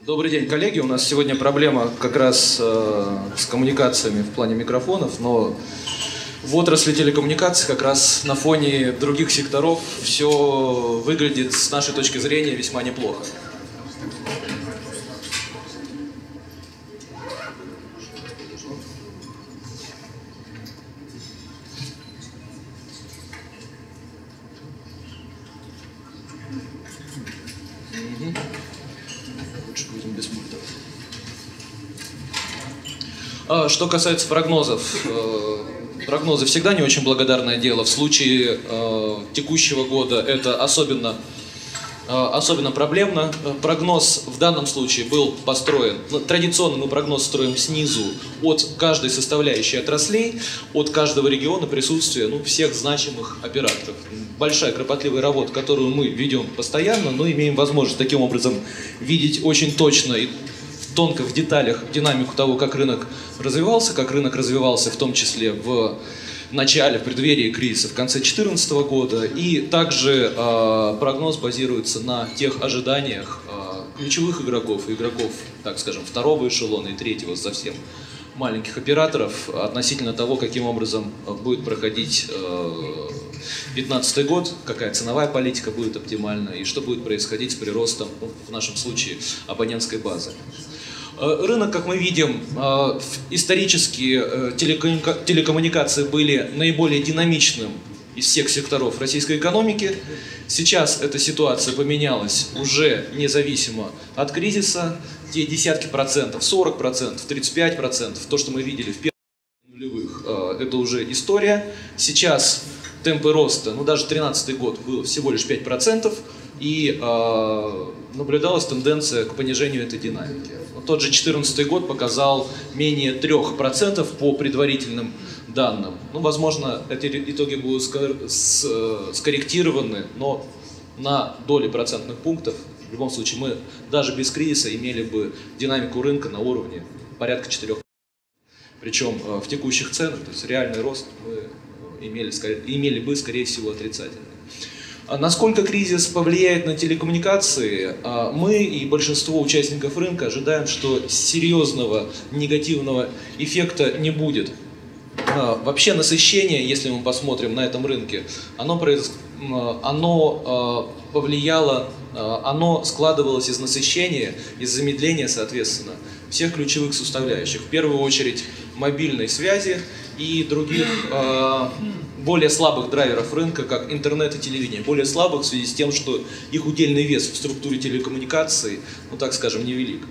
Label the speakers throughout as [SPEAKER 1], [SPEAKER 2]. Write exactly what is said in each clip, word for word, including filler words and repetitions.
[SPEAKER 1] Добрый день, коллеги. У нас сегодня проблема как раз э, с коммуникациями в плане микрофонов, но в отрасли телекоммуникаций как раз на фоне других секторов все выглядит с нашей точки зрения весьма неплохо. Что касается прогнозов, прогнозы всегда не очень благодарное дело. В случае текущего года это особенно, особенно проблемно. Прогноз в данном случае был построен, традиционно мы прогноз строим снизу от каждой составляющей отраслей, от каждого региона присутствия ну, всех значимых операторов. Большая кропотливая работа, которую мы ведем постоянно, но имеем возможность таким образом видеть очень точно и тонко в деталях динамику того, как рынок развивался, как рынок развивался в том числе в начале, в преддверии кризиса, в конце две тысячи четырнадцатого года. И также э, прогноз базируется на тех ожиданиях э, ключевых игроков, игроков, так скажем, второго эшелона и третьего совсем маленьких операторов относительно того, каким образом будет проходить две тысячи пятнадцатый год, какая ценовая политика будет оптимальна и что будет происходить с приростом, ну, в нашем случае, абонентской базы. Рынок, как мы видим, исторически телекоммуникации были наиболее динамичным из всех секторов российской экономики. Сейчас эта ситуация поменялась уже независимо от кризиса. Те десятки процентов, сорок процентов, тридцать пять процентов, то, что мы видели в первых нулевых, это уже история. Сейчас темпы роста, ну даже тринадцатый год было всего лишь пять процентов, и э, наблюдалась тенденция к понижению этой динамики. Тот же две тысячи четырнадцатый год показал менее трех процентов по предварительным данным. Ну, возможно, эти итоги будут скорректированы, но на доли процентных пунктов, в любом случае, мы даже без кризиса имели бы динамику рынка на уровне порядка четырёх процентов. Причем э, в текущих ценах, то есть реальный рост мы имели, имели бы, скорее всего, отрицательный. Насколько кризис повлияет на телекоммуникации, мы и большинство участников рынка ожидаем, что серьезного негативного эффекта не будет. Вообще насыщение, если мы посмотрим на этом рынке, оно, произ... оно повлияло, оно складывалось из насыщения, из замедления, соответственно, всех ключевых составляющих. В первую очередь мобильной связи и других более слабых драйверов рынка, как интернет и телевидение. Более слабых в связи с тем, что их удельный вес в структуре телекоммуникаций, ну так скажем, невелик.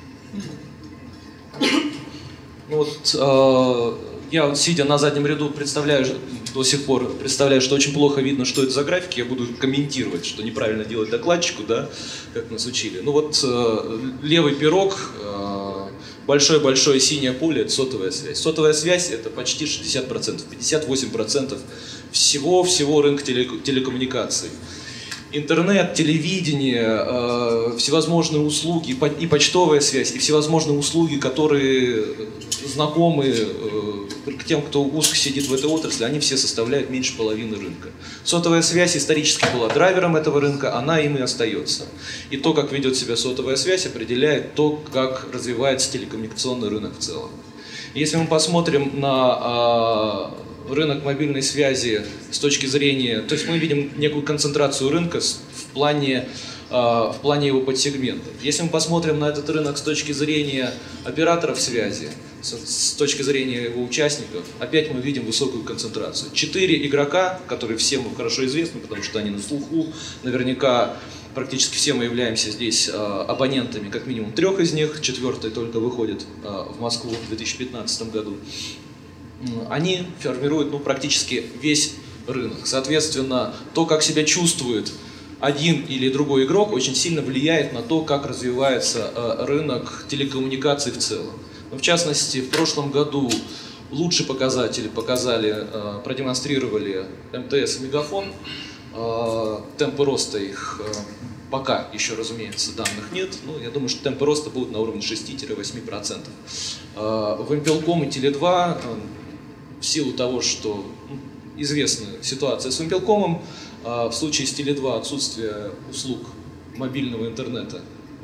[SPEAKER 1] Ну, вот, э, я вот, сидя на заднем ряду, представляю, до сих пор представляю, что очень плохо видно, что это за графики. Я буду комментировать, что неправильно делать докладчику, да, как нас учили. Ну вот э, левый пирог, большое-большое синее поле – это сотовая связь. Сотовая связь – это почти шестьдесят процентов, пятьдесят восемь процентов всего-всего рынка телекоммуникаций. Интернет, телевидение, э, всевозможные услуги, и почтовая связь, и всевозможные услуги, которые знакомы э, к тем, кто узко сидит в этой отрасли, они все составляют меньше половины рынка. Сотовая связь исторически была драйвером этого рынка, она им и остается. И то, как ведет себя сотовая связь, определяет то, как развивается телекоммуникационный рынок в целом. Если мы посмотрим на э, рынок мобильной связи с точки зрения, то есть мы видим некую концентрацию рынка в плане, в плане его подсегментов. Если мы посмотрим на этот рынок с точки зрения операторов связи, с точки зрения его участников, опять мы видим высокую концентрацию. Четыре игрока, которые всем хорошо известны, потому что они на слуху, наверняка практически все мы являемся здесь абонентами, как минимум трех из них, четвертый только выходит в Москву в две тысячи пятнадцатом году. Они формируют ну, практически весь рынок. Соответственно, то, как себя чувствует один или другой игрок, очень сильно влияет на то, как развивается э, рынок телекоммуникаций в целом. Но в частности, в прошлом году лучшие показатели показали, э, продемонстрировали эм тэ эс и Мегафон. Э, темпы роста их э, пока еще, разумеется, данных нет. Но я думаю, что темпы роста будут на уровне шести-восьми процентов. Э, Вимпелком и Теле два э, в силу того, что ну, известна ситуация с Вимпелкомом, в случае с Теле два отсутствие услуг мобильного интернета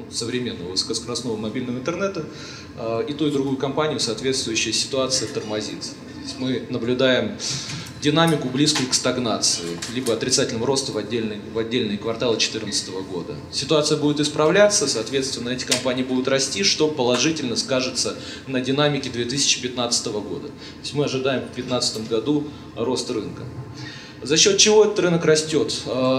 [SPEAKER 1] современного высокоскоростного мобильного интернета, и ту, и другую компанию соответствующая ситуация тормозит. Здесь мы наблюдаем динамику, близкую к стагнации, либо отрицательному росту в отдельные, в отдельные кварталы две тысячи четырнадцатого года. Ситуация будет исправляться, соответственно, эти компании будут расти, что положительно скажется на динамике две тысячи пятнадцатого года. То есть мы ожидаем в две тысячи пятнадцатом году рост рынка. За счет чего этот рынок растет?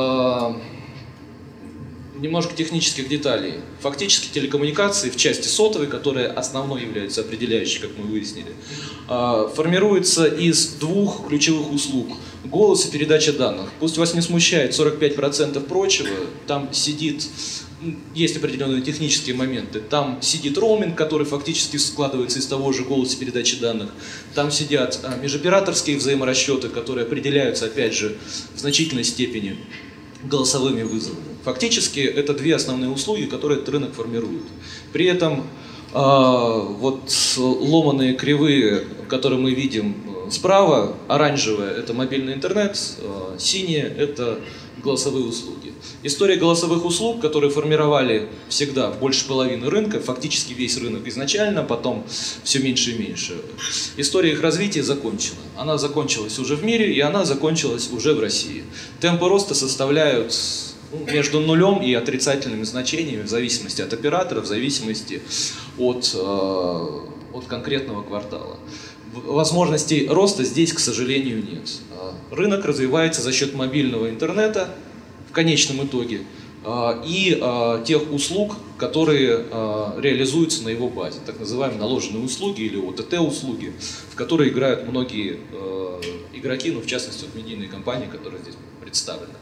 [SPEAKER 1] Немножко технических деталей. Фактически телекоммуникации в части сотовой, которая основной является определяющей, как мы выяснили, формируется из двух ключевых услуг. Голос и передача данных. Пусть вас не смущает сорок пять процентов прочего, там сидит, есть определенные технические моменты, там сидит роуминг, который фактически складывается из того же голоса и передачи данных, там сидят межоператорские взаиморасчеты, которые определяются, опять же, в значительной степени голосовыми вызовами. Фактически это две основные услуги, которые этот рынок формирует. При этом э, вот ломаные кривые, которые мы видим справа, оранжевая — это мобильный интернет, э, синяя — это голосовые услуги. История голосовых услуг, которые формировали всегда больше половины рынка, фактически весь рынок изначально, потом все меньше и меньше. История их развития закончена. Она закончилась уже в мире, и она закончилась уже в России. Темпы роста составляют между нулем и отрицательными значениями в зависимости от оператора, в зависимости от, от конкретного квартала. Возможностей роста здесь, к сожалению, нет. Рынок развивается за счет мобильного интернета в конечном итоге и тех услуг, которые реализуются на его базе, так называемые наложенные услуги или о тэ тэ-услуги, в которые играют многие игроки, ну, в частности, вот медийные компании, которые здесь представлены.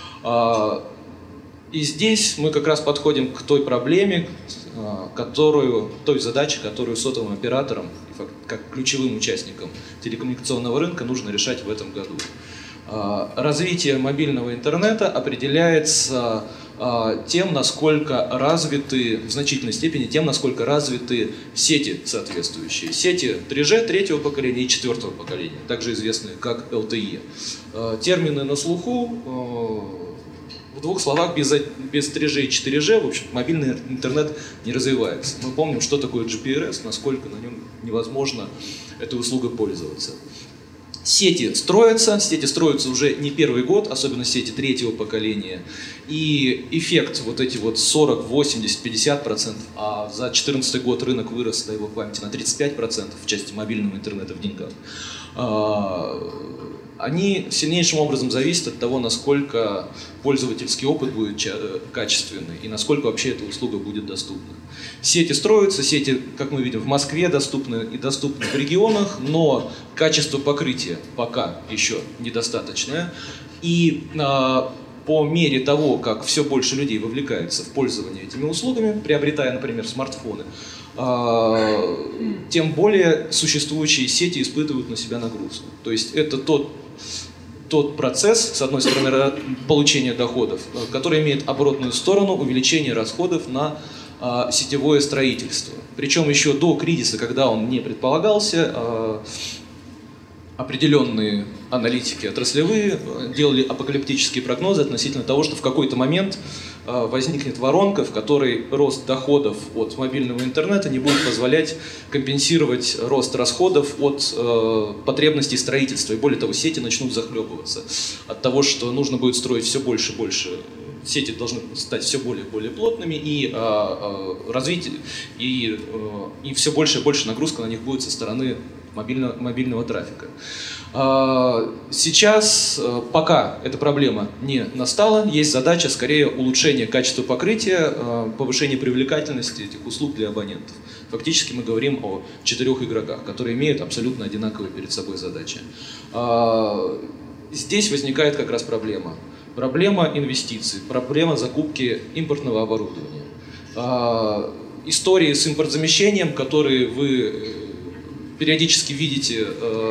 [SPEAKER 1] И здесь мы как раз подходим к той проблеме, которую, той задаче, которую сотовым операторам, как ключевым участникам телекоммуникационного рынка, нужно решать в этом году. Развитие мобильного интернета определяется тем, насколько развиты, в значительной степени, тем, насколько развиты сети соответствующие. Сети три джи третьего поколения и четвертого поколения, также известные как эл тэ и. Термины на слуху. В двух словах, без, без три джи и четыре джи, в общем, мобильный интернет не развивается. Мы помним, что такое джи пи ар эс, насколько на нем невозможно этой услугой пользоваться. Сети строятся, сети строятся уже не первый год, особенно сети третьего поколения. И эффект вот эти вот сорок, восемьдесят, пятьдесят процентов, а за две тысячи четырнадцатый год рынок вырос, дай бог памяти, на тридцать пять процентов в части мобильного интернета в деньгах. Они сильнейшим образом зависят от того, насколько пользовательский опыт будет качественный и насколько вообще эта услуга будет доступна. Сети строятся, сети, как мы видим, в Москве доступны и доступны в регионах, но качество покрытия пока еще недостаточное. И а, по мере того, как все больше людей вовлекается в пользование этими услугами, приобретая, например, смартфоны, а, тем более существующие сети испытывают на себя нагрузку. То есть это тот тот процесс, с одной стороны, получения доходов, который имеет оборотную сторону увеличения расходов на а, сетевое строительство. Причем еще до кризиса, когда он не предполагался, а, определенные аналитики отраслевые делали апокалиптические прогнозы относительно того, что в какой-то момент а, возникнет воронка, в которой рост доходов от мобильного интернета не будет позволять компенсировать рост расходов от э, потребностей строительства. И более того, сети начнут захлебываться от того, что нужно будет строить все больше и больше. Сети должны стать все более и более плотными, и, э, э, развить, и, э, и все больше и больше нагрузка на них будет со стороны мобильного, мобильного трафика. Сейчас, пока эта проблема не настала, есть задача скорее улучшения качества покрытия, повышения привлекательности этих услуг для абонентов. Фактически мы говорим о четырех игроках, которые имеют абсолютно одинаковые перед собой задачи. Здесь возникает как раз проблема. Проблема инвестиций, проблема закупки импортного оборудования. Истории с импортзамещением, которые вы периодически видите,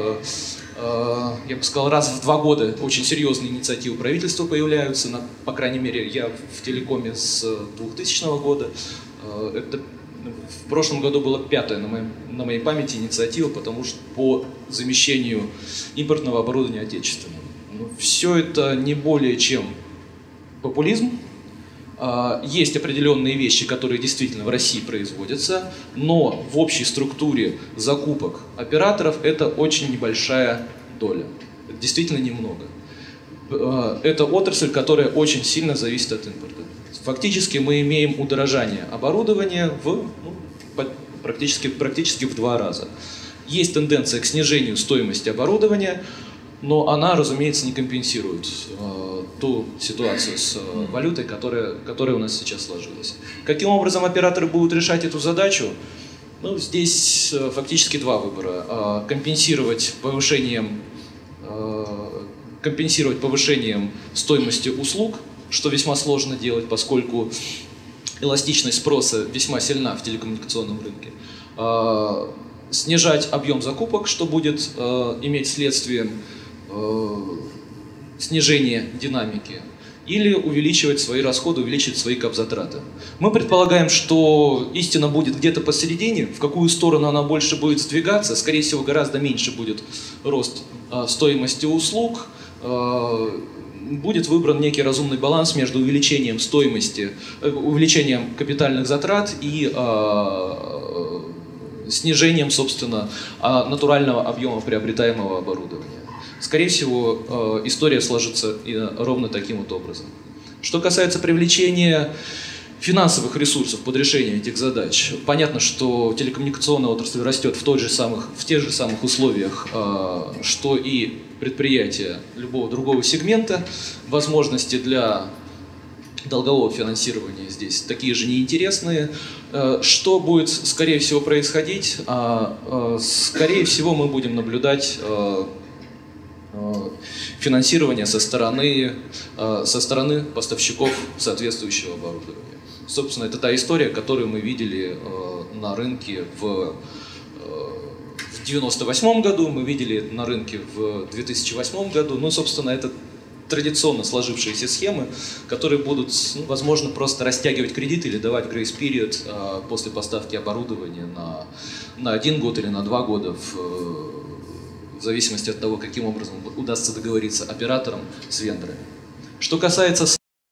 [SPEAKER 1] я бы сказал, раз в два года очень серьезные инициативы правительства появляются. На, по крайней мере, я в телекоме с двухтысячного года. Это в прошлом году была пятая на моей, на моей памяти инициатива, потому что по замещению импортного оборудования отечественным. Все это не более чем популизм, Есть определенные вещи, которые действительно в России производятся, но в общей структуре закупок операторов это очень небольшая доля. Это действительно немного. Это отрасль, которая очень сильно зависит от импорта. Фактически мы имеем удорожание оборудования в, ну, практически, практически в два раза. Есть тенденция к снижению стоимости оборудования, но она, разумеется, не компенсирует э, ту ситуацию с э, валютой, которая, которая у нас сейчас сложилась. Каким образом операторы будут решать эту задачу? Ну, здесь э, фактически два выбора. Э, компенсировать повышением, э, компенсировать повышением стоимости услуг, что весьма сложно делать, поскольку эластичность спроса весьма сильна в телекоммуникационном рынке. Э, снижать объем закупок, что будет э, иметь следствием снижение динамики, или увеличивать свои расходы, увеличивать свои капзатраты. Мы предполагаем, что истина будет где-то посередине, в какую сторону она больше будет сдвигаться, скорее всего, гораздо меньше будет рост э, стоимости услуг, э, будет выбран некий разумный баланс между увеличением стоимости, э, увеличением капитальных затрат и э, снижением, собственно, натурального объема приобретаемого оборудования. Скорее всего, история сложится ровно таким вот образом. Что касается привлечения финансовых ресурсов под решение этих задач, понятно, что телекоммуникационная отрасль растет в, тот же самых, в тех же самых условиях, что и предприятия любого другого сегмента. Возможности для долгового финансирования здесь такие же неинтересные. Что будет, скорее всего, происходить? Скорее всего, мы будем наблюдать финансирование со стороны, со стороны поставщиков соответствующего оборудования. Собственно, это та история, которую мы видели на рынке в девяносто восьмом году, мы видели на рынке в две тысячи восьмом году. Ну, собственно, это традиционно сложившиеся схемы, которые будут, ну, возможно, просто растягивать кредит или давать grace period э, после поставки оборудования на, на один год или на два года, в, в зависимости от того, каким образом удастся договориться операторам с вендорами. Что касается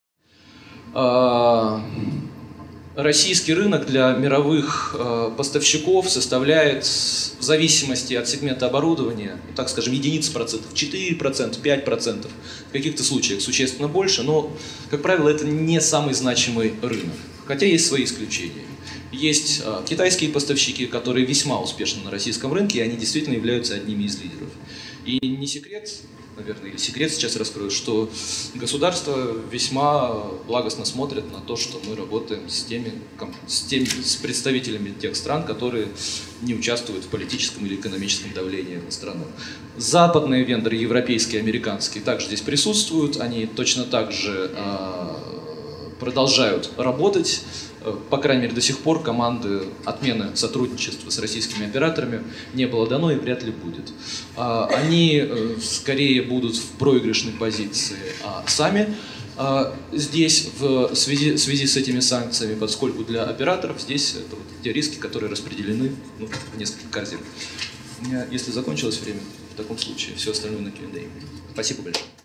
[SPEAKER 1] э, российский рынок для мировых э, поставщиков составляет, в зависимости от сегмента оборудования, так скажем, единицы процентов, четыре процента, пять процентов, в каких-то случаях существенно больше, но, как правило, это не самый значимый рынок, хотя есть свои исключения. Есть э, китайские поставщики, которые весьма успешны на российском рынке, и они действительно являются одними из лидеров. И не секрет, наверное, или секрет сейчас раскрою, что государство весьма благостно смотрит на то, что мы работаем с теми, с теми, с представителями тех стран, которые не участвуют в политическом или экономическом давлении на страну. Западные вендоры, европейские, американские, также здесь присутствуют, они точно так же э, продолжают работать. По крайней мере, до сих пор команды отмены сотрудничества с российскими операторами не было дано и вряд ли будет. Они скорее будут в проигрышной позиции сами здесь в связи, в связи с этими санкциями, поскольку для операторов здесь это вот те риски, которые распределены, ну, в несколько корзин. У меня, если закончилось время, в таком случае все остальное на кью энд эй. Спасибо большое.